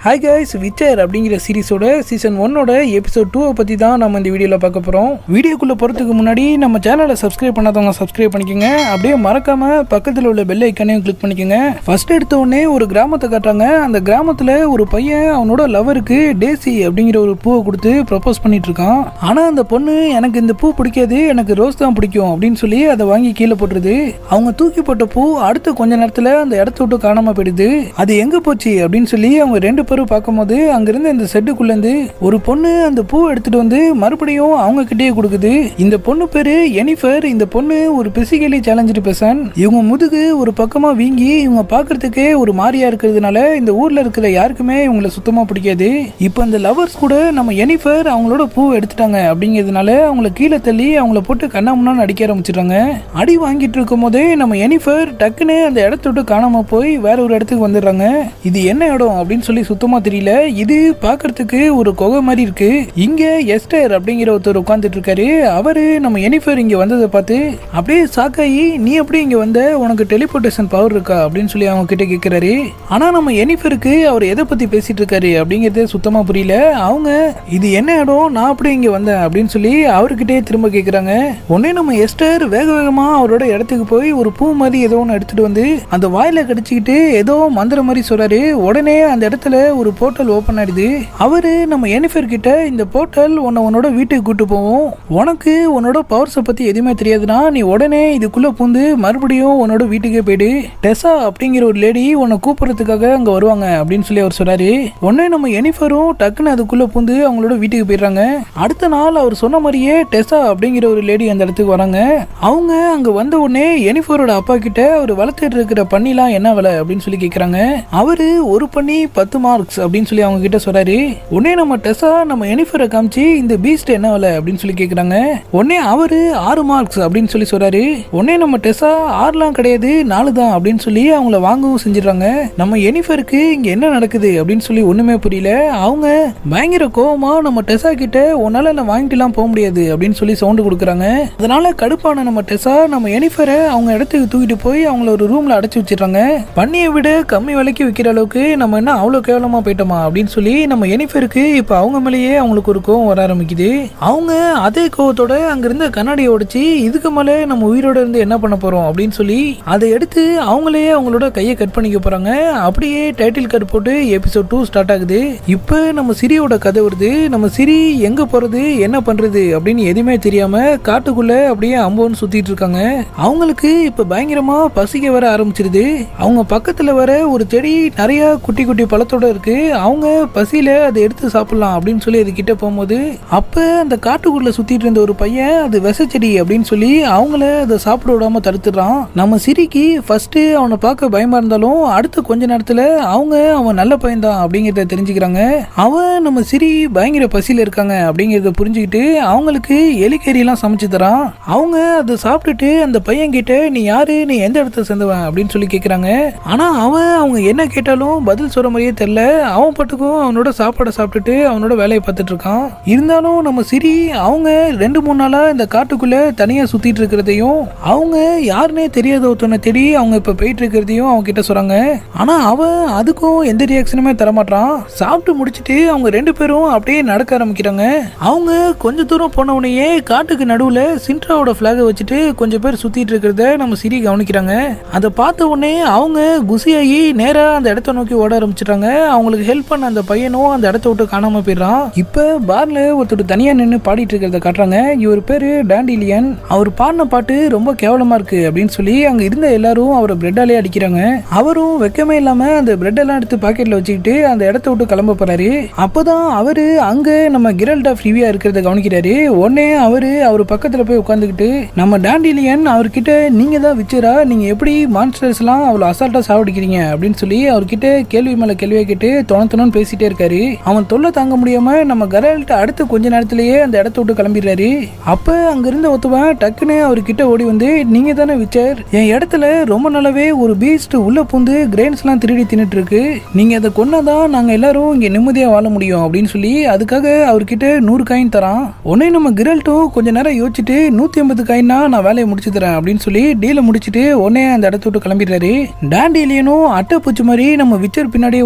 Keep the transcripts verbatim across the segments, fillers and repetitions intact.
Hi guys, Witcher அப்படிங்கிற சீரிஸோட season ஒன்னோட எபிசோட் டூ பற்றி தான் நம்ம இந்த வீடியோவில் பார்க்க போகிறோம். வீடியோக்குள்ளே போகிறதுக்கு முன்னாடி நம்ம சேனலை சப்ஸ்கிரைப் பண்ணாதவங்க சப்ஸ்கிரைப் பண்ணிக்கோங்க. அப்படியே மறக்காமல் பக்கத்தில் உள்ள பெல் ஐக்கானையும் கிளிக் பண்ணிக்கோங்க. ஃபர்ஸ்ட் எடுத்த உடனே ஒரு கிராமத்தை காட்டுறாங்க. அந்த கிராமத்தில் ஒரு பையன் அவனோட லவருக்கு டேசி அப்படிங்கிற ஒரு பூவை கொடுத்து ப்ரப்போஸ் பண்ணிட்டு இருக்கான். ஆனால் அந்த பொண்ணு எனக்கு இந்த பூ பிடிக்காது, எனக்கு ரோஸ் தான் பிடிக்கும் அப்படின்னு சொல்லி அதை வாங்கி கீழே போட்டுருது. அவங்க தூக்கி போட்ட பூ அடுத்த கொஞ்ச நேரத்தில் அந்த இடத்த விட்டு காணாமல் போயிடுது. அது எங்கே போச்சு அப்படின்னு சொல்லி அவங்க ரெண்டு பார்க்கும்போது அங்கிருந்து இந்த செட்டுக்குள்ள இருந்து ஒரு பொண்ணு அந்த பூ எடுத்துட்டு வந்து மறுபடியும் அவங்க கிட்டே கொடுக்குது. இந்த பொண்ணு பேரு எனிஃபர். இந்த பொண்ணு ஒரு பிசிக்கலி சேலஞ்சு பர்சன். இவங்க முதுகு ஒரு பக்கமா வீங்கி இவங்க பாக்குறதுக்கே ஒரு மாரியா இருக்கிறதுனால இந்த ஊர்ல இருக்கிற யாருக்குமே இவங்களை சுத்தமா பிடிக்காது. இப்போ இந்த லவர்ஸ் கூட நம்ம எனிஃபர் அவங்களோட பூ எடுத்துட்டாங்க அப்படிங்கிறதுனால அவங்கள கீழே தள்ளி அவங்கள போட்டு கண்ணாமுன்னான்னு அடிக்க ஆரம்பிச்சிடுறாங்க. அடி வாங்கிட்டு இருக்கும் போதே நம்ம எனிஃபர் டக்குன்னு அந்த இடத்த விட்டு காணாம போய் வேற ஒரு இடத்துக்கு வந்துடுறாங்க. இது என்ன இடம் அப்படின்னு சொல்லி சுத்தமா தெரியல. இது பாக்குறதுக்கு ஒரு குகை மாதிரி இருக்கு. இங்க எஸ்டர் அப்படிங்கிற ஒருத்தர் உட்கார்ந்துட்டு இருக்காரு. அவரு நம்ம எனிஃபர் இங்க வந்ததை பார்த்து அப்படியே சாக்காயி, நீ எப்படி இங்க வந்த, உனக்கு டெலிபோர்டேஷன் பவர் இருக்கா அப்படின்னு சொல்லி அவங்க கிட்ட கேட்கிறாரு. ஆனா நம்ம எனிஃபருக்கு அவர் எதை பத்தி பேசிட்டு இருக்காரு அப்படிங்கறதே சுத்தமா புரியல. அவங்க இது என்ன இடம், நான் அப்படி இங்க வந்தேன் அப்படின்னு சொல்லி அவர்கிட்டே திரும்ப கேட்கிறாங்க. உடனே நம்ம எஸ்டர் வேக வேகமா அவரோட இடத்துக்கு போய் ஒரு பூ மாதிரி ஏதோ ஒன்று எடுத்துட்டு வந்து அந்த வாயில கடிச்சுக்கிட்டு ஏதோ மந்திர மாதிரி சொல்றாரு. உடனே அந்த இடத்துல ஒரு போர்ட்டல் ஓபன் ஆயிடுது. அவரு நம்ம எனிஃபர் கிட்ட இந்த போர்ட்டல் உன்னை உன்னோட வீட்டுக்கு கூட்டு போவோம், உனக்கு உன்னோட பவர்ஸை பத்தி எதுவுமே தெரியாதுன்னா நீ உடனே இதுக்குள்ள பூந்து மறுபடியும் உன்னோட வீட்டுக்கே போயிடு, டெசா அப்படிங்கிற ஒரு லேடி உன்னை கூப்பிடுறதுக்காக அங்க வருவாங்க அப்படின்னு சொல்லி அவர் சொல்றாரு. உடனே நம்ம எனிஃபரும் டக்குன்னு அதுக்குள்ள பூந்து அவங்களோட வீட்டுக்கு போயிடுறாங்க. அடுத்த நாள் அவர் சொன்ன மாதிரியே டெசா அப்படிங்கிற ஒரு லேடி அந்த இடத்துக்கு வராங்க. அவங்க அங்க வந்த உடனே எனிஃபரோட அப்பா கிட்ட அவர் வளர்த்துட்டு இருக்கிற பண்ணிலாம் என்ன விலை அப்படின்னு சொல்லி கேட்கறாங்க. அவரு ஒரு பண்ணி பத்து மார்க்ஸ் அப்படின்னு சொல்லி அவங்க கிட்ட சொல்றாரு. உடனே நம்ம டெசா நம்ம எனிஃபரை காமிச்சு இந்த பீஸ்ட் என்ன விலை அப்படின்னு சொல்லி கேக்குறாங்க. உடனே அவரு ஆறு மார்க்ஸ் அப்படின்னு சொல்லி சொல்றாரு. உடனே நம்ம டெசா ஆறுலாம் கிடையாது நாலு தான் அப்படின்னு சொல்லி அவங்கள வாங்கவும் செஞ்சிடறாங்க. நம்ம எனிஃபருக்கு இங்க என்ன நடக்குது அப்படின்னு சொல்லி ஒண்ணுமே புரியல. அவங்க பயங்கர கோவமா நம்ம டெசா கிட்ட உன்னால நான் வாங்கிட்டுலாம் போக முடியாது அப்படின்னு சொல்லி சவுண்ட் கொடுக்குறாங்க. அதனால கடுப்பான நம்ம டெசா நம்ம எனிஃபரை அவங்க இடத்துக்கு தூக்கிட்டு போய் அவங்கள ஒரு ரூம்ல அடைச்சு வச்சிடறாங்க. பண்ணியை விட கம்மி விலைக்கு விற்கிற அளவுக்கு நம்ம என்ன அவ்வளவு கேவலமா போயிட்டோமா அப்படின்னு சொல்லி நம்ம எனிஃபருக்கு இப்ப அவங்க மேலேயே அவங்களுக்கு ஒரு கோவம் வர ஆரம்பிக்குது. அவங்க அதே கோவத்தோட அங்கிருந்த கண்ணாடியை உடைச்சு இதுக்கு மேலே நம்ம உயிரோட இருந்து என்ன பண்ண போறோம் அப்படின்னு சொல்லி அதை எடுத்து அவங்களே அவங்களோட கையை கட் பண்ணிக்க போறாங்க. அப்படியே டைட்டில் கட் போட்டு எபிசோட் டூ ஸ்டார்ட் ஆகுது. இப்ப நம்ம சிரியோட கதை வருது. நம்ம சிரி எங்க போறது என்ன பண்றது அப்படின்னு எதுவுமே தெரியாம காட்டுக்குள்ள அப்படியே அம்போன்னு சுத்திட்டு இருக்காங்க. அவங்களுக்கு இப்ப பயங்கரமா பசிக்க வர ஆரம்பிச்சிருது. அவங்க பக்கத்துல வர ஒரு செடி நிறைய குட்டி குட்டி பழத்தோட இருக்கு. அவங்க பசியில அதை எடுத்து சாப்பிடலாம் அப்படின்னு சொல்லி அது கிட்ட போகும்போது அப்ப அந்த காட்டுக்குள்ள சுத்திட்டு இருந்த ஒரு பையன் அது விசைச்செடி அப்படின்னு சொல்லி அவங்கள அதை சாப்பிட விடாம தடுத்துறான். நம்ம சிரிக்கு ஃபர்ஸ்ட் அவனை பார்க்க பயமா இருந்தாலும் அடுத்த கொஞ்ச நேரத்துல அவங்க அவன் நல்ல பையன் தான் அப்படிங்கறத தெரிஞ்சுக்கிறாங்க. அவன் நம்ம சிரி பயங்கர பசியில இருக்காங்க அப்படிங்கறத புரிஞ்சுக்கிட்டு அவங்களுக்கு எலிக்கறி எல்லாம் சமைச்சு தரான். அவங்க அதை சாப்பிட்டுட்டு அந்த பையன் கிட்ட நீ யாரு, நீ எந்த இடத்துல சேர்ந்தவன் அப்படின்னு சொல்லி கேட்கறாங்க. ஆனா அவன் அவங்க என்ன கேட்டாலும் பதில் சொல்ற மாதிரியே தெரியல. அவன் பட்டுக்கும் அவனோட சாப்பாடை சாப்பிட்டுட்டு அவனோட வேலையை பார்த்துட்டு இருக்கான். இருந்தாலும் நம்ம சிரி அவங்க ரெண்டு மூணு நாளா இந்த காட்டுக்குள்ள தனியா சுத்திட்டு இருக்கிறதையும் அவங்க யாருன்னே தெரியாத ஒருத்தனை தேடி அவங்க இப்ப போயிட்டு இருக்கிறதையும் அவங்க கிட்ட சொல்றாங்க. ஆனா அவன் அதுக்கும் எந்த ரியாக்ஷனுமே தரமாட்டான். சாப்பிட்டு முடிச்சுட்டு அவங்க ரெண்டு பேரும் அப்படியே நடக்க ஆரம்பிக்கிறாங்க. அவங்க கொஞ்ச தூரம் போன உடனே காட்டுக்கு நடுவுல சின்ட்ராவோட பிளாக வச்சுட்டு கொஞ்சம் பேர் சுத்திட்டு இருக்கிறத நம்ம சிரி கவனிக்கிறாங்க. அதை பார்த்த உடனே அவங்க குசியாகி நேரா அந்த இடத்த நோக்கி ஓட ஆரம்பிச்சிட்டாங்க. அவங்களுக்கு ஹெல்ப் பண்ண அந்த பையனும் அந்த இடத்த விட்டு காணாம போயிடுறான். இப்ப பார்ல ஒருத்தர் தனியா நின்று பாடிட்டு இருக்கிறத காட்டுறாங்க. இவர் பேரு டாண்டிலியன். அவர் பாடின பாட்டு ரொம்ப கேவலமா இருக்கு அப்படின்னு சொல்லி அங்க இருந்த எல்லாரும் அவரை பிரெட்டாலே அடிக்கிறாங்க. அவரும் வெக்கமே இல்லாம அந்த பிரெட் எல்லாம் எடுத்து பாக்கெட்ல வச்சுக்கிட்டு அந்த இடத்த விட்டு கிளம்ப போறாரு. அப்பதான் அவரு அங்க நம்ம கிரல்ட் ஆஃப் ரிவியா இருக்கிறத கவனிக்கிறாரு. உடனே அவரு அவர் பக்கத்துல போய் உட்காந்துக்கிட்டு நம்ம டாண்டிலியன் அவர்கிட்ட நீங்க தான் விச்சரா, நீங்க எப்படி மான்ஸ்டர்ஸ் எல்லாம் அவ்வளவு அசால்ட்டா சாவடிக்கிறீங்க அப்படின்னு சொல்லி அவர்கிட்ட கேள்வி மேல கேள்வியை கேட்டு தொணத்தொன்னு பேசிட்டே இருக்காரு. அவன் தொல்லை தாங்க முடியாம நம்ம கரல்ட் அடுத்து கொஞ்ச நேரத்திலேயே அந்த இடத்த விட்டு கிளம்பிடுறாரு. அப்ப அங்க இருந்த ஒருத்தவன் டக்குன்னு அவர்கிட்ட ஓடி வந்து நீங்க தானே விச்சர், என் இடத்துல ரொம்ப நாளாவே ஒரு பீஸ்ட் உள்ள பூந்து கிரெயின்ஸ் எல்லாம் திருடி தின்னுட்டு இருக்கு, நீங்க அதை கொன்னாதான் நாங்க எல்லாரும் இங்க நிம்மதியா வாழ முடியும் அப்படின்னு சொல்லி அதுக்காக அவர்கிட்ட நூறு காயின் தரான். உடனே நம்ம கிரல்ட்டும் கொஞ்ச நேரம் யோசிச்சுட்டு நூத்தி ஐம்பது காயின்னா நான் வேலையை முடிச்சு தரேன் அப்படின்னு சொல்லி டீல முடிச்சுட்டு உடனே அந்த இடத்த விட்டு கிளம்பிடுறாரு. டாண்டிலியனும் அட்டை பூச்சி மாதிரி நம்ம விச்சர் பின்னாடியே ஓட்டிட்டு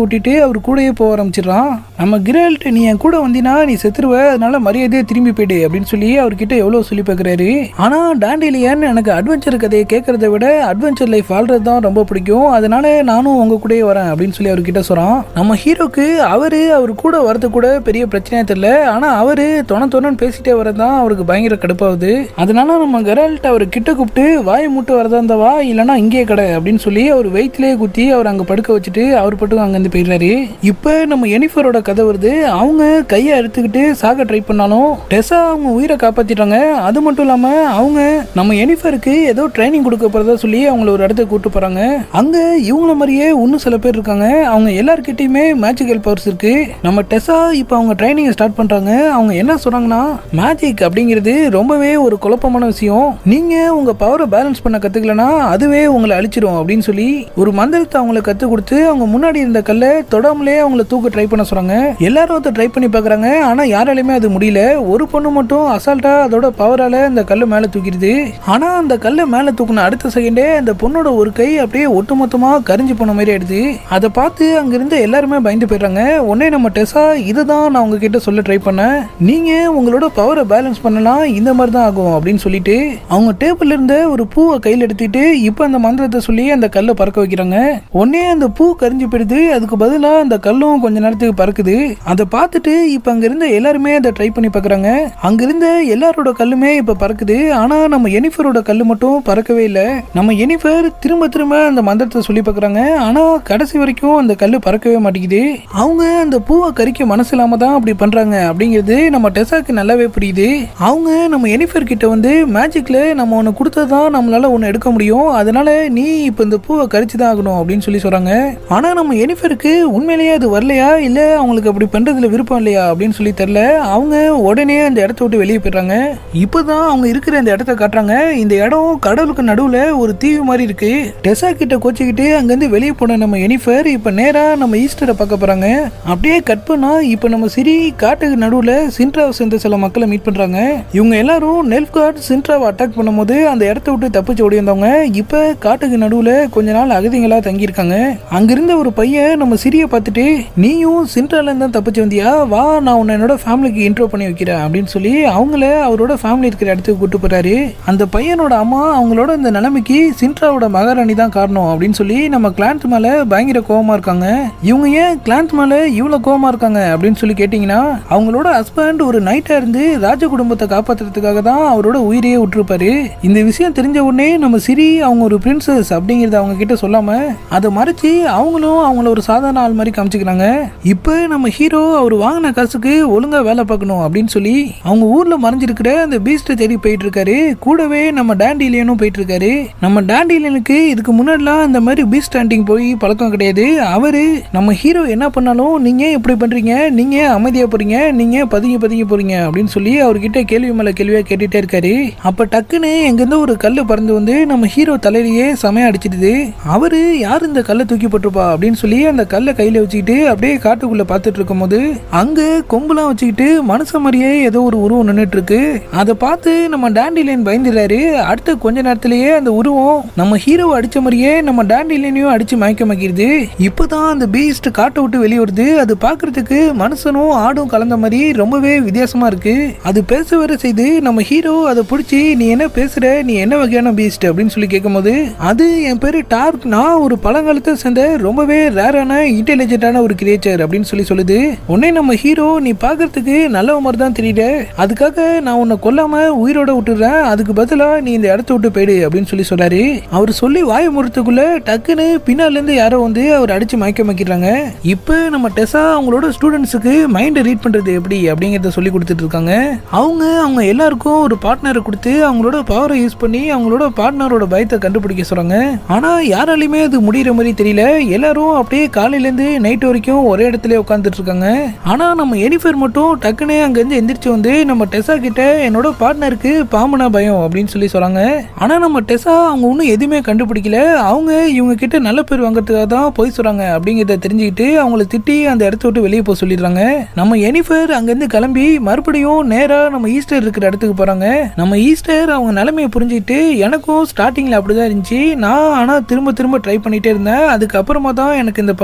அவர் கூடயே போக ஆரம்பிச்சிடறான். நம்ம கிரால்ட் நீ என் கூட வந்தினா நீ செத்துருவ, அதனால மரியாதையே திரும்பி போயிடு அப்படின்னு சொல்லி அவர்கிட்ட எவ்வளவு சொல்லி பார்க்குறாரு. ஆனா டாண்டிலியன் எனக்கு அட்வென்ச்சர் கதையை கேட்கறத விட அட்வென்ச்சர் லைஃப் வாழ்றது தான் ரொம்ப பிடிக்கும், அதனால நானும் உங்க கூடயே வரேன் அப்படின்னு சொல்லி அவர்கிட்ட சொல்றான். நம்ம ஹீரோக்கு அவரு அவர் கூட வரது கூட பெரிய பிரச்சனையா தெரியல, ஆனா அவரு தொண தொணன்னு பேசிட்டே வரதான் அவருக்கு பயங்கர கடுப்பாகுது. அதனால நம்ம கிரால்ட் அவர் கிட்ட கூப்பிட்டு வாயை மூட்டு வரதா இருந்தா வா, இல்லைன்னா இங்கே கடை அப்படின்னு சொல்லி அவர் வயிற்றுலேயே குத்தி அவர் அங்க படுக்க வச்சுட்டு அவர் பட்டு அங்கிருந்து போயிடுறாரு. இப்ப நம்ம எனிஃபரோட கதை வருது. அவங்க கையை அறுத்துக்கிட்டு சாக ட்ரை பண்ணாலும் டெசா அவங்க உயிரை காப்பாத்திட்டாங்க. அது மட்டும் இல்லாம அவங்க நம்ம எனிஃபருக்கு ஏதோ ட்ரைனிங் கொடுக்க போறதா சொல்லி அவங்கள ஒரு இடத்துக்கு கூட்டு போறாங்க. அங்க இவங்கள மாதிரியே இன்னும் சில பேர் இருக்காங்க. அவங்க எல்லார்கிட்டயுமே மேஜிக்கல் பவர்ஸ் இருக்கு. நம்ம டெசா இப்ப அவங்க ட்ரைனிங் ஸ்டார்ட் பண்றாங்க. அவங்க என்ன சொல்றாங்கன்னா மேஜிக் அப்படிங்கிறது ரொம்பவே ஒரு குழப்பமான விஷயம், நீங்க உங்க பவரை பேலன்ஸ் பண்ண கத்துக்கலனா அதுவே உங்களை அழிச்சிடும் அப்படின்னு சொல்லி ஒரு மந்திரத்தை அவங்களுக்கு கத்து கொடுத்து அவங்க முன்னாடி இருந்த கல்லை தொடாமலே அவங்கள தூக்க ட்ரை பண்ண சொல்றாங்க. எல்லாரும் அதை ட்ரை பண்ணி பார்க்கறாங்க. ஆனா யாராலையுமே அது முடியல. ஒரு பொண்ணு மட்டும் அசால்ட்டா அதோட பவரால அந்த கல்லை மேல தூக்கிடுது. ஆனா அந்த கல்லை மேல தூக்குன அடுத்த செகண்டே அந்த பொண்ணோட ஒரு கை அப்படியே ஒட்டுமொத்தமா கரிஞ்சு போன மாதிரி ஆயிடுது. அதை பார்த்து அங்கிருந்து எல்லாருமே பயந்து போயிடுறாங்க. உடனே நம்ம டெசா இதுதான் நான் உங்ககிட்ட சொல்ல ட்ரை பண்ணேன், நீங்க உங்களோட பவரை பேலன்ஸ் பண்ணலாம் இந்த மாதிரி தான் ஆகும் அப்படின்னு சொல்லிட்டு அவங்க டேபிள்ல இருந்த ஒரு பூவை கையில் எடுத்துக்கிட்டு இப்ப அந்த மந்திரத்தை சொல்லி அந்த கல்லை பறக்க வைக்கிறாங்க. உடனே அந்த பூ கரிஞ்சு போயிடுது. அதுக்கு பதிலா அந்த கல்லும் கொஞ்ச நேரத்துக்கு பறக்குது. அதை பார்த்துட்டு இப்ப அங்க இருந்த எல்லாருமே அதை ட்ரை பண்ணி பார்க்கறாங்க. அங்க இருந்த எல்லாரோட கல்லுமே இப்ப பறக்குது. ஆனா நம்ம எனிஃபரோட கல்லு மட்டும் பறக்கவே இல்லை. நம்ம எனிஃபர் திரும்ப திரும்ப அந்த மந்திரத்தை சொல்லி பார்க்கறாங்க. ஆனா கடைசி வரைக்கும் அந்த கல்லு பறக்கவே மாட்டேங்குது. அவங்க அந்த பூவை கறிக்க மனசு இல்லாம தான் அப்படி பண்றாங்க அப்படிங்கிறது நம்ம டெசாக்கு நல்லாவே புரியுது. அவங்க நம்ம எனிஃபர் கிட்ட வந்து மேஜிக்ல நம்ம ஒன்னு கொடுத்ததான் நம்மளால ஒன்னு எடுக்க முடியும், அதனால நீ இப்ப இந்த பூவை கறிச்சுதான் ஆகணும் அப்படின்னு சொல்லி சொல்றாங்க. ஆனா நம்ம எனிஃபருக்கு உண்மையிலேயே அது வரலையா இல்ல அவங்களுக்கு அப்படி பண்றதுல விருப்பம் இல்லையா அப்படின்னு சொல்லி தெரியல. அவங்க உடனே அந்த இடத்த விட்டு வெளியே போயிடுறாங்க. இப்பதான் அவங்க இருக்கிற அந்த இடத்த காட்டுறாங்க. இந்த இடம் கடலுக்கு நடுவுல ஒரு தீவு மாதிரி இருக்கு. டெசா கிட்ட கோச்சிக்கிட்டு அங்கிருந்து வெளியே போன நம்ம எனிஃபர் இப்ப நேரா நம்ம ஈஸ்டரை பார்க்க போறாங்க. அப்படியே கட் பண்ணா இப்ப நம்ம சிரி காட்டுக்கு நடுவுல சின்ட்ராவை சேர்ந்த சில மக்களை மீட் பண்றாங்க. இவங்க எல்லாரும் நெல்ஃப்கார்ட் சின்ட்ராவை அட்டாக் பண்ணும்போது அந்த இடத்த விட்டு தப்பிச்சு ஓடி வந்தவங்க இப்ப காட்டுக்கு நடுவுல கொஞ்ச நாள் அகதிகளா தங்கி இருக்காங்க. அங்கிருந்த ஒரு பையன் நம்ம சிரியை பார்த்துட்டு நீயும் சின்ட்ரால இருந்தா தப்பிச்சு வந்தியா, வா நான் உன்னை என்னோட ஃபேமிலிக்கு இன்ட்ரோ பண்ணி வைக்கிறேன் அப்படின்னு சொல்லி அவங்கள அவரோட ஃபேமிலி இருக்கிற இடத்துக்கு கூட்டு போறாரு. அந்த பையனோட அம்மா அவங்களோட இந்த நிலைமைக்கு சின்ட்ராவோட மகாராணி தான் காரணம் அப்படின்னு சொல்லி நம்ம கிளான்த் மேல பயங்கர கோவமா இருக்காங்க. இவங்க ஏன் கிளான்த் மேல இவ்வளவு கோவமா இருக்காங்க அப்படின்னு சொல்லி கேட்டீங்கன்னா அவங்களோட ஹஸ்பண்ட் ஒரு நைட்டா இருந்து ராஜ குடும்பத்தை காப்பாத்துறதுக்காக தான் அவரோட உயிரையே விட்டுருப்பாரு. இந்த விஷயம் தெரிஞ்ச உடனே நம்ம சிரி அவங்க ஒரு பிரின்சஸ் அப்படிங்கறத அவங்க கிட்ட சொல்லாம அதை மறைச்சு அவங்களும் அவங்கள ஒரு சாதாரண ஆள் மாதிரி காமிச்சுக்கிறாங்க. இப்ப நம்ம ஹீரோ அவர் வாங்கின காசுக்கு ஒழுங்கா வேலை பார்க்கணும் அப்படின்னு சொல்லி அவங்க ஊர்ல மறைஞ்சிருக்கிற அந்த பீஸ்ட் தேடி போயிட்டு இருக்காரு. கூடவே நம்ம டாண்டிலியனும் போயிட்டு இருக்காரு. நம்ம டாண்டிலியனுக்கு இதுக்கு முன்னாடிலாம் இந்த மாதிரி பீஸ்ட் ஹண்டிங் போய் பழக்கம் கிடையாது. அவரு நம்ம ஹீரோ என்ன பண்ணாலும் நீங்க எப்படி பண்றீங்க, நீங்க அமைதியா போறீங்க, நீங்க பதுங்கி பதுங்கி போறீங்க அப்படின்னு சொல்லி அவர்கிட்ட கேள்வி மேல கேள்வியா கேட்டுட்டே இருக்காரு. அப்ப டக்குன்னு எங்கிருந்து ஒரு கல்லு பறந்து வந்து நம்ம ஹீரோ தலையிலேயே செமையா அடிச்சிடுது. அவரு யார் இந்த கல்லை தூக்கி போட்டிருப்பா அப்படின்னு சொல்லி அந்த கல்லை கையில வச்சுக்கிட்டு அப்படியே காட்டுக்குள்ள பார்த்துட்டு இருக்கும் போது அங்க கொம்புலாம் வச்சுக்கிட்டு மனுஷ மாதிரியே ஏதோ ஒரு உருவம் நின்றுட்டு இருக்கு. அதை பார்த்து நம்ம டாண்டிலியன் பயந்துறாரு. அடுத்த கொஞ்ச நேரத்திலேயே அந்த உருவம் நம்ம ஹீரோவை அடிச்ச மாதிரியே நம்ம டாண்டிலியனையும் அடிச்சு மயக்க மக்கிடுது. இப்பதான் அந்த பீஸ்ட் காட்டை விட்டு வெளியே வருது. அது பார்க்கறதுக்கு மனுஷனும் ஆடும் கலந்த மாதிரி ரொம்பவே வித்தியாசமா இருக்கு. அது பேச வர செய்து நம்ம ஹீரோ அதை பிடிச்சி நீ என்ன பேசுற, நீ என்ன வகையான பீஸ்ட் அப்படின்னு சொல்லி கேட்கும் போது அது என் பேரு டார்க், நான் ஒரு பழங்காலத்தை சேர்ந்த ரொம்பவே ரேரான இன்டெலிஜென்ட்டான ஒரு கிரியேச்சர் அப்படின்னு சொல்லி சொல்லுது. உடனே நம்ம ஹீரோ நீ பார்க்கறதுக்கு நல்ல மாதிரி தான் தெரியல, அதுக்காக நான் உன்னை கொல்லாம உயிரோட விட்டுறேன், அதுக்கு பதிலா நீ இந்த இடத்த விட்டு போயிடு அப்படின்னு சொல்லி சொல்றாரு. அவர் சொல்லி வாய முறத்துக்குள்ள டக்குன்னு பின்னால இருந்து யாரோ வந்து அவர் அடிச்சு மயக்க மக்கிறாங்க. இப்ப நம்ம டெசா அவங்களோட ஸ்டூடெண்ட்ஸுக்கு மைண்டை ரீட் பண்றது எப்படி அப்படிங்கறத சொல்லி கொடுத்துட்டு இருக்காங்க. அவங்க அவங்க எல்லாருக்கும் ஒரு பார்ட்னரை கொடுத்து அவங்களோட பவரை யூஸ் பண்ணி அவங்களோட பார்ட்னரோட பயத்தை கண்டுபிடிக்க சொல்றாங்க. ஆனா யாராலையுமே அது முடிகிற மாதிரி தெரியல. எல்லாரும் அப்படியே காலையில இருந்து நைட் வரைக்கும் ஒரே இடத்துல உட்காந்துட்டு இருக்காங்க. ஆனா நம்ம எனிஃபர் மட்டும் டக்குனே அங்க இருந்து எந்திரிச்சு வந்து நம்ம டெசா கிட்ட என்னோட பார்ட்னருக்கு பாம்புனா பயம் அப்படின்னு சொல்லி சொல்றாங்க. ஆனா நம்ம டெசா அவங்க ஒன்னும் எதுவுமே கண்டுபிடிக்கல. அவங்க இவங்க கிட்ட நல்ல பேர் வாங்குறதுக்காக தான் போய் சொல்றாங்க அப்படிங்கறத தெரிஞ்சுக்கிட்டு அவங்கள திட்டி அந்த இடத்த விட்டு வெளியே போக சொல்லிடுறாங்க. நம்ம எனிஃபர் அங்க இருந்து கிளம்பி மறுபடியும் நேரா நம்ம ஈஸ்டர் இருக்கிற இடத்துக்கு போறாங்க. நம்ம ஈஸ்டர் அவங்க நிலைமையை புரிஞ்சுக்கிட்டு எனக்கும் ஸ்டார்டிங்ல அப்படிதான் இருந்துச்சு, நான் ஆனா திரும்ப திரும்ப ட்ரை பண்ணிட்டே இருந்தேன், அதுக்கப்புறமா தான் எனக்கு இந்த பவர் கிடைச்சிச்சு,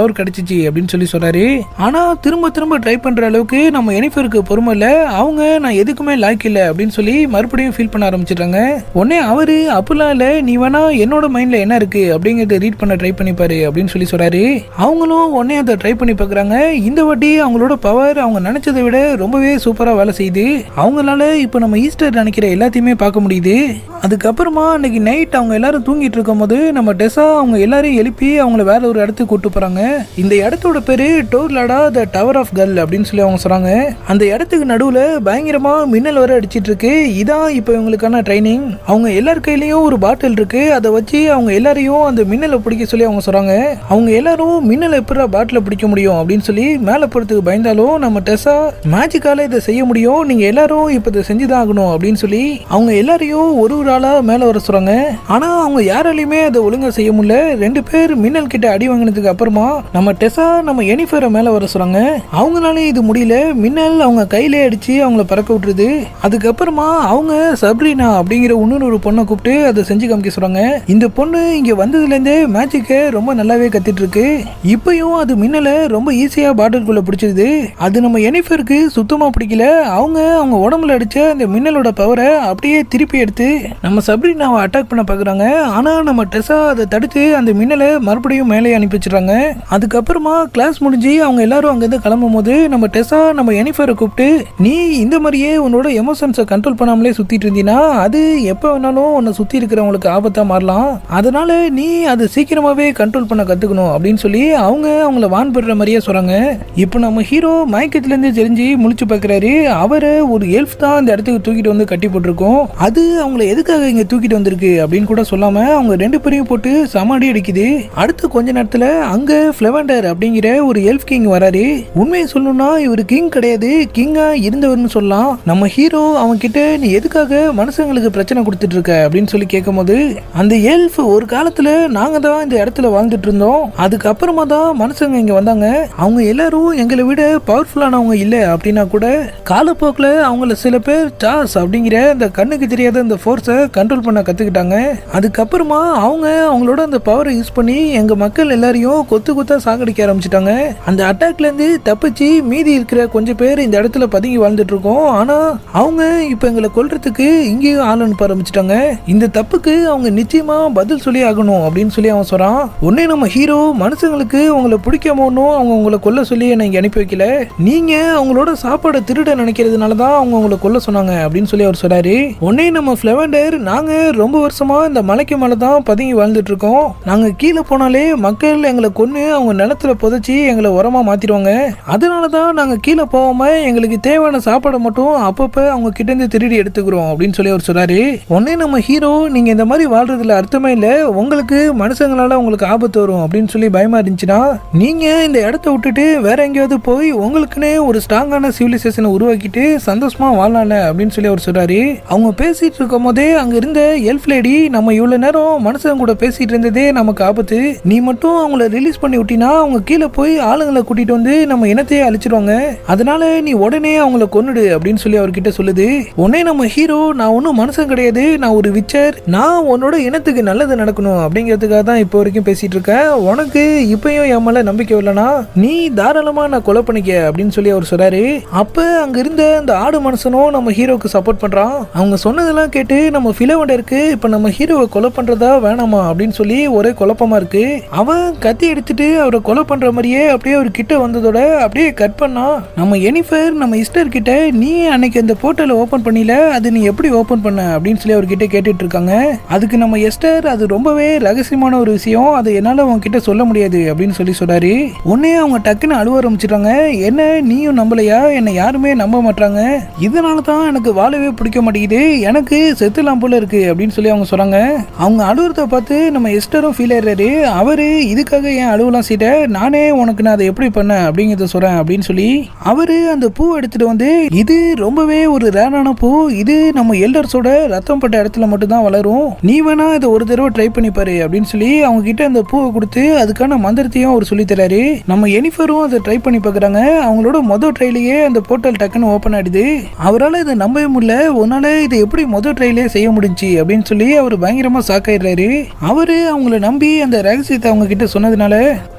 முடிஞ்சிருச்சு அப்படின்னு சொல்லி சொல்றாரு. ஆனா திரும்ப திரும்ப ட்ரை பண்ற அளவுக்கு நம்ம எனிஃபருக்கு பொறுமை இல்ல. அவங்க நான் எதுக்குமே லாய்க் இல்ல அப்படின்னு சொல்லி மறுபடியும் ஃபீல் பண்ண ஆரம்பிச்சிடுறாங்க. உடனே அவரு அப்பெல்லாம் இல்ல, நீ வேணா என்னோட மைண்ட்ல என்ன இருக்கு அப்படிங்கறத ரீட் பண்ண ட்ரை பண்ணி பாரு அப்படின்னு சொல்லி சொல்றாரு. அவங்களும் உடனே அதை ட்ரை பண்ணி பாக்குறாங்க. இந்த வாட்டி அவங்களோட பவர் அவங்க நினைச்சதை விட ரொம்பவே சூப்பரா வேலை செய்யுது. அவங்களால இப்ப நம்ம ஈஸ்டர் நினைக்கிற எல்லாத்தையுமே பார்க்க முடியுது. அதுக்கப்புறமா அன்னைக்கு நைட் அவங்க எல்லாரும் தூங்கிட்டு இருக்கும் போது நம்ம டெசா அவங்க எல்லாரையும் எழுப்பி அவங்கள வேற ஒரு இடத்துக்கு கூட்டு போறாங்க. இந்த இடத்தோட பேரு டோர்லாடா த டவர் ஆஃப் கல் அப்படின்னு சொல்லி அவங்க சொல்றாங்க. அந்த இடத்துக்கு நடுவுல பயங்கரமா மின்னல் வர அடிச்சிட்டு இருக்கு. இதான் இப்ப இவங்களுக்கான ட்ரைனிங். அவங்க எல்லார் கையிலயும் ஒரு பாட்டில் இருக்கு. அதை வச்சு அவங்க எல்லாரையும் அந்த மின்னலை பிடிக்க சொல்லி அவங்க சொல்றாங்க. அவங்க எல்லாரும் மின்னலை எப்படி பாட்டில பிடிக்க முடியும் அப்படின்னு சொல்லி மேல போறதுக்கு பயந்தாலும் நம்ம டெசா மேஜிக்கால இதை செய்ய முடியும், நீங்க எல்லாரும் இப்ப இதை செஞ்சுதான் ஆகணும் அப்படின்னு சொல்லி அவங்க எல்லாரையும் ஒரு ஒரு ஆளா மேல வர சொல்றாங்க. ஆனா அவங்க யாராலையுமே அதை ஒழுங்கா செய்ய முடியல. ரெண்டு பேர் மின்னல் கிட்ட அடி வாங்கினதுக்கு அப்புறமா நம்ம டெசா நம்ம எனிஃபரை மேல வர சொல்றாங்க. அவங்களால இது முடியல. மின்னல் அவங்க கையிலே அடிச்சு அவங்கள பறக்க விட்டுருது. அதுக்கப்புறமா அவங்க சப்ரீனா அப்படிங்கிற இன்னொரு ஒரு பொண்ணை கூப்பிட்டு அதை செஞ்சு காமிக்க சொல்றாங்க. இந்த பொண்ணு இங்க வந்ததுல இருந்தே மேஜிக்கை ரொம்ப நல்லாவே கத்திட்டு இருக்கு. இப்பயும் அது மின்னலை ரொம்ப ஈஸியா பாட்டிலுக்குள்ள பிடிச்சிருது. அது நம்ம எனிஃபருக்கு சுத்தமா பிடிக்கல. அவங்க அவங்க உடம்புல அடிச்ச அந்த மின்னலோட பவரை அப்படியே திருப்பி எடுத்து நம்ம சப்ரீனாவை அட்டாக் பண்ண பாக்குறாங்க. ஆனா நம்ம டெசா அதை தடுத்து அந்த மின்னலை மறுபடியும் மேலே அனுப்பி வச்சிடறாங்க. அதுக்கப்புறமா கிளாஸ் முடிஞ்சு அவங்க எல்லாரும் அங்கிருந்து கிளம்பும் போது நம்ம டெசா நம்ம எனிஃபரை கூப்பிட்டு, நீ இந்த மாதிரியே உன்னோட எமோஷன்ஸை கண்ட்ரோல் பண்ணாமலே சுத்திட்டு இருந்தீனா அது எப்ப வேணாலும் உன்னை சுத்தி இருக்கிறவங்களுக்கு ஆபத்தா மாறலாம். அதனால நீ அதை சீக்கிரமாவே கண்ட்ரோல் பண்ண கத்துக்கணும் அப்படின்னு சொல்லி அவங்க அவங்கள வான் படுற மாதிரியே சொல்றாங்க. இப்போ நம்ம ஹீரோ மயக்கத்துல இருந்து தெரிஞ்சு முழிச்சு பாக்குறாரு. அவரை ஒரு எல்ஃப் தான் இந்த இடத்துக்கு தூக்கிட்டு வந்து கட்டி போட்டிருக்கோம். அது அவங்கள எதுக்காக இங்க தூக்கிட்டு வந்திருக்கு அப்படின்னு கூட சொல்லாம அவங்க ரெண்டு பேரையும் போட்டு சமாடி அடிக்குது. அடுத்து கொஞ்ச நேரத்துல அங்க ஃபிளவண்டர் அப்படிங்கிற ஒரு எல்ஃப் கிங் வராரு. உண்மையை சொல்லணும்னா இவர் கிங் கிடையாது, கிங்கா இருந்தவர்னு சொல்லலாம். நம்ம ஹீரோ அவங்க கிட்ட நீ எதுக்காக மனுஷங்களுக்கு பிரச்சனை கொடுத்துட்டு இருக்க அப்படின்னு சொல்லி கேட்கும் போது அந்த எல்ஃப், ஒரு காலத்துல நாங்க தான் இந்த இடத்துல வாழ்ந்துட்டு இருந்தோம், அதுக்கப்புறமா தான் மனுஷங்க இங்க வந்தாங்க. அவங்க எல்லாரும் எங்களை விட பவர்ஃபுல்லானவங்க இல்ல அப்படின்னா கூட காலப்போக்கில் அவங்கள சில பேர் சார்ஸ் அப்படிங்கிற அந்த கண்ணுக்கு தெரியாத அந்த ஃபோர்ஸை கண்ட்ரோல் பண்ண கத்துக்கிட்டாங்க. அதுக்கப்புறமா அவங்க அவங்களோட அந்த பவரை யூஸ் பண்ணி எங்க மக்கள் எல்லாரையும் கொத்து கொத்தா சாகடிக்க ஆரம்பிச்சிட்டாங்க. அந்த அட்டாக்ல இருந்து தப்பிச்சு மீதி இருக்கிற கொஞ்சம் பேர் இந்த இடத்துல பதுங்கி வாழ்ந்துட்டு இருக்கோம். ஆனா அவங்க இப்ப எங்களை கொல்றதுக்கு இங்கேயும் ஆள் அனுப்ப ஆரம்பிச்சிட்டாங்க. இந்த தப்புக்கு அவங்க நிச்சயமா பதில் சொல்லி ஆகணும் அப்படின்னு சொல்லி அவன் சொல்றான். உடனே நம்ம ஹீரோ, மனுஷங்களுக்கு உங்களை பிடிக்காமோனும் அவங்க உங்களை கொல்ல சொல்லி என்னை இங்க அனுப்பி வைக்கல, நீங்க அவங்களோட சாப்பாடை திருட நினைக்கிறதுனாலதான் அவங்க உங்களை கொல்ல சொன்னாங்க அப்படின்னு சொல்லி அவர் சொல்றாரு. உடனே நம்ம ஃபிளவண்டர், நாங்க ரொம்ப வருஷமா இந்த மலைக்கு மேல தான் பதுங்கி வாழ்ந்துட்டு இருக்கோம். நாங்க கீழே போனாலே மக்கள் எங்களை கொன்னு அவங்க நிலத்துல புதைச்சி எங்களை உரமா மாத்திடுவாங்க. அதனாலதான் நாங்க கீழே போகாம எங்களுக்கு தேவையான சாப்பாடை மட்டும் அப்பப்ப அவங்க கிட்ட இருந்து திருடி எடுத்துக்கிறோம் அப்படின்னு சொல்லி அவர் சொல்றாரு. உடனே நம்ம ஹீரோ, நீங்க இந்த மாதிரி வாழ்றதுல அர்த்தமே இல்ல, உங்களுக்கு மனுஷங்களால உங்களுக்கு ஆபத்து வரும் அப்படின்னு சொல்லி பயமா இருந்துச்சுன்னா நீங்க இந்த இடத்த விட்டுட்டு வேற எங்கேயாவது போய் உங்களுக்குன்னு ஒரு ஸ்ட்ராங்கான சிவிலைசேஷனை உருவாக்கிட்டு சந்தோஷமா வாழலாம்ல அப்படின்னு சொல்லி அவர் சொல்றாரு. அவங்க பேசிட்டு இருக்கும் போதே அங்க இருந்த எல்ஃப் லேடி, நம்ம இவ்வளவு நேரம் மனுஷங்க கூட பேசிட்டு இருந்ததே நமக்கு ஆபத்து, நீ மட்டும் அவங்கள ரிலீஸ் பண்ணி விட்டினா அவங்க கீழே போய் ஆளுங்களை கூட்டிட்டு வந்து நம்ம இனத்தையே அழிச்சிருவாங்க, அதனால நீ உடனே அவங்கள கொன்னுடு அப்படின்னு சொல்லி அவர்கிட்ட சொல்லுது. உடனே நம்ம ஹீரோ, நான் ஒன்னும் மனுஷன் கிடையாது, நான் ஒரு விச்சர், நான் உன்னோட இனத்துக்கு நல்லது நடக்கணும் அப்படிங்கிறதுக்காக தான் இப்போ வரைக்கும் பேசிட்டு இருக்கேன், உனக்கு இப்பயும் என் மேல நம்பிக்கை இல்லைனா நீ தாராளமா நான் கொலை பண்ணிக்க அப்படின்னு சொல்லி அவர் சொல்றாரு. அப்ப அங்க இருந்த அந்த ஆடு மனுஷனும் நம்ம ஹீரோக்கு சப்போர்ட் பண்றான். அவங்க சொன்னதெல்லாம் கேட்டு நம்ம ஃபிளவண்டருக்கு இப்ப நம்ம ஹீரோவை கொலை பண்றதா வேணாமா அப்படின்னு சொல்லி ஒரே குழப்பமா இருக்கு. அவன் கத்தி எடுத்துட்டு அவரை கொலை பண்ற மாதிரியே அப்படியே ஒரு கிட்ட வந்ததோட அப்படியே கட் பண்ணா. நம்ம எனிஃபர் நம்ம இஸ்டர் கிட்ட, நீ அன்னைக்கு அந்த போர்ட்டலை ஓபன் பண்ணல, அது நீ எப்படி ஓபன் பண்ண அப்படின்னு சொல்லி அவர்கிட்ட கேட்டுட்டு இருக்காங்க. அதுக்கு நம்ம எஸ்டர், அது ரொம்பவே ரகசியமான ஒரு விஷயம், அதை என்னால உங்ககிட்ட சொல்ல முடியாது அப்படின்னு சொல்லி சொல்றாரு. உடனே அவங்க டக்குன்னு அழுவ ஆரம்பிச்சிட்டாங்க. என்ன நீயும் நம்பலையா, என்னை யாருமே நம்ப மாட்டாங்க, இதனாலதான் எனக்கு வாழவே பிடிக்க மாட்டேங்குது, எனக்கு செத்துலாம் போல இருக்கு அப்படின்னு சொல்லி அவங்க சொல்றாங்க. அவங்க அழுவுறத பார்த்து நம்ம எஸ்டரும் ஃபீல் ஆயிடுறாரு. அவரு இதுக்காக ஏன் அழுவலாம் சீட்ட, நானே உனக்கு நான் அதை எப்படி பண்ண அப்படிங்கிறத சொல்றேன் அப்படின்னு சொல்லி அவரு அந்த பூ எடுத்துட்டு வந்து, இது ரொம்பவே ஒரு ரேரான பூ, இது நம்ம எல்டர்ஸோட ரத்தம் பட்ட இடத்துல மட்டும் தான் வளரும், நீ வேணா இதை ஒரு தடவை ட்ரை பண்ணி பாரு அப்படின்னு சொல்லி அவங்க கிட்ட அந்த பூவை கொடுத்து அதுக்கான மந்திரத்தையும் அவர் சொல்லி தராரு. நம்ம எனிஃபரும் அதை ட்ரை பண்ணி பாக்குறாங்க. அவங்களோட மொதல் ட்ரைலயே அந்த போர்ட்டல் டக்குன்னு ஓபன் ஆயிடுது. அவரால் இதை நம்பவே முடியல, உன்னால இதை எப்படி மொதல் ட்ரைலே செய்ய முடிஞ்சு அப்படின்னு சொல்லி அவர் பயங்கரமா ஷாக் ஆயிடுறாரு. அவரு அவங்கள நம்பி அந்த ரகசியத்தை அவங்க கிட்ட சொன்னதுனால நம்ம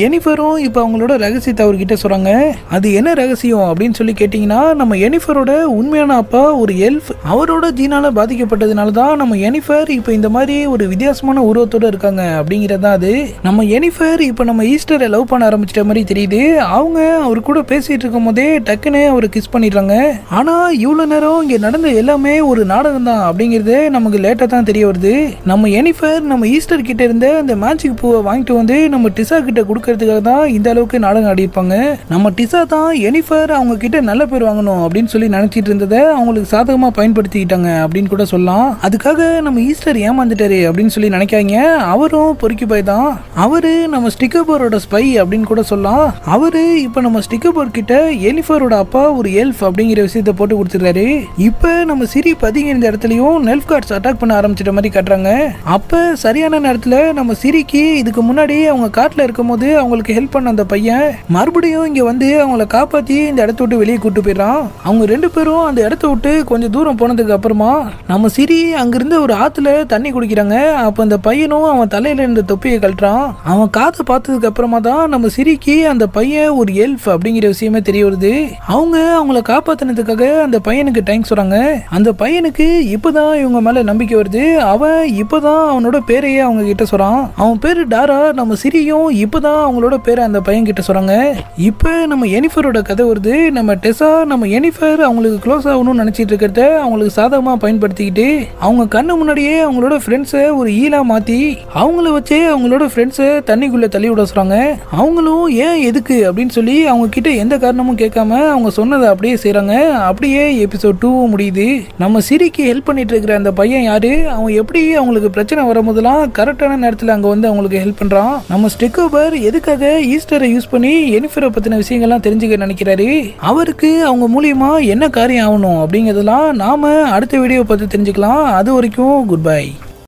எனிஃபரும் இப்போ அவங்களோட ரகசியத்தை அவர்கிட்ட சொல்றாங்க. அது என்ன ரகசியம் அப்படின்னு சொல்லி கேட்டீங்கன்னா, நம்ம எனிஃபரோட உண்மையான அப்பா ஒரு எல்ஃப். அவரோட ஜீனால பாதிக்கப்பட்டதுனால தான் நம்ம எனிஃபர் இப்போ இந்த மாதிரி ஒரு வித்தியாசமான உருவத்தோட இருக்காங்க அப்படிங்கறதா அது. நம்ம எனிஃபர் இப்போ நம்ம ஈஸ்டரை லவ் பண்ண ஆரம்பிச்சிட்ட மாதிரி தெரியுது. அவங்க அவர் கூட பேசிட்டு இருக்கும் போதே டக்குன்னு அவரை கிஸ் பண்ணிடுறாங்க. ஆனா இவ்வளவு நேரம் இங்க நடந்த எல்லாமே ஒரு நாடகம் தான் அப்படிங்கிறது நமக்கு லேட்டா தான் தெரிய வருது. நம்ம எனிஃபர் நம்ம ஈஸ்டர் கிட்ட இருந்த அந்த மேஜிக் பூவை வாங்கிட்டு வந்து நம்ம டிசா கிட்ட கொடுக்கறதுக்காக தான் இந்த அளவுக்கு நாடகம் ஆடி இருப்பாங்க. நம்ம டிசா தான் எனிஃபர் அவங்க கிட்ட நல்ல பேர் வாங்கணும் அப்படின்னு சொல்லி நினைச்சிட்டு இருந்ததை அவங்களுக்கு சாதகமா பயன்படுத்திக்கிட்டாங்க அப்படின்னு கூட சொல்லலாம். அதுக்காக நம்ம ஈஸ்டர் ஏமாந்துட்டாரு அப்படின்னு சொல்லி நினைக்காங்க. அவரும் பொறுக்கி போய் தான். அவரு நம்ம ஸ்டிக்கபோரோட ஸ்பை அப்படின்னு கூட சொல்லலாம். அவரு இப்ப நம்ம ஸ்டிக்கபோர் கிட்ட எனிஃபரோட அப்பா ஒரு எல்ஃப் அப்படிங்கிற விஷயத்தை போட்டு கொடுத்துறாரு. இப்ப நம்ம சிரி பதிங்க இந்த இடத்துலயும் நெல்ஃப் கார்ட்ஸ் அட்டாக் பண்ண ஆரம்பிச்சிட்ட மாதிரி காட்டுறாங்க. அப்ப சரியான நேரத்துல நம்ம சிரிக்கு இதுக்கு முன்னாடி அவங்க காட்டுல இருக்கும் போது அவங்களுக்கு ஹெல்ப் பண்ண அந்த பையன் மறுபடியும் இங்க வந்து அவங்கள காப்பாத்தி இந்த இடத்த விட்டு வெளியே கூட்டு போயிடறான். அவங்க ரெண்டு பேரும் அந்த இடத்த விட்டு கொஞ்சம் தூரம் போனதுக்கு அப்புறமா நம்ம சிரி அங்கிருந்து ஒரு ஆத்துல தண்ணி குடிக்கிறாங்க. அப்ப அந்த பையனும் அவன் தலையில இருந்த தொப்பியை கழட்டுறான். அவன் காதை பார்த்ததுக்கு அப்புறமா தான் நம்ம சிரிக்கு அந்த பையன் ஒரு எல்ஃப் அப்படிங்கிற விஷயமே தெரிய வருது. அவங்க அவங்கள காப்பாத்தினதுக்காக அந்த பையனுக்கு தேங்க்ஸ் சொல்றாங்க. அந்த பையனுக்கு இப்பதான் இவங்க மேல நம்பிக்கை வருது. அவன் இப்பதான் அவனோட பேரையே அவங்க கிட்ட சொல்றான். அவன் பேரு டாரா. நம்ம சிரியும் இப்பதான் அவங்களோட பேரை அந்த பையன் கிட்ட சொல்றாங்க. இப்ப நம்ம எனிஃபரோட கதை வருது. நம்ம டெசா நம்ம எனிஃபர் அவங்களுக்கு க்ளோஸ் ஆகணும்னு நினைச்சிட்டு இருக்கிறத அவங்களுக்கு சாதகமா பயன்படுத்திக்கிட்டு அவங்க கண்ணு முன்னாடியே அவங்களோட ஃப்ரெண்ட்ஸை ஒரு ஈலா மாத்தி அவங்கள வச்சே அவங்களோட ஃப்ரெண்ட்ஸை தண்ணிக்குள்ள தள்ளி விட சொல்றாங்க. அவங்களும் ஏன் எதுக்கு அப்படின்னு சொல்லி அவங்க கிட்ட எந்த காரணமும் கேட்காம அவங்க சொன்னதை அப்படியே செய்யறாங்க. அப்படியே எபிசோட் டூ முடியுது. நம்ம சிரிக்கு ஹெல்ப் பண்ணிட்டு இருக்கிற அந்த பையன் யாரு, அவன் எப்படி அவங்களுக்கு பிரச்சனை வரும்போதெல்லாம் கரெக்டான நேரத்தில் அங்க வந்து அவங்களுக்கு ஹெல்ப் பண்றான். நம்ம ஸ்டிக்கோபர் எதுக்காக ஈஸ்டரை யூஸ் பண்ணி எனிஃபரை பத்தின விஷயங்கள்லாம் தெரிஞ்சுக்க நினைக்கிறாரு. அவருக்கு அவங்க மூலியமா என்ன காரியம் ஆகணும் அப்படிங்கிறதெல்லாம் நாம அடுத்த வீடியோ பார்த்து தெரிஞ்சுக்கலாம். அது வரைக்கும் குட் பை.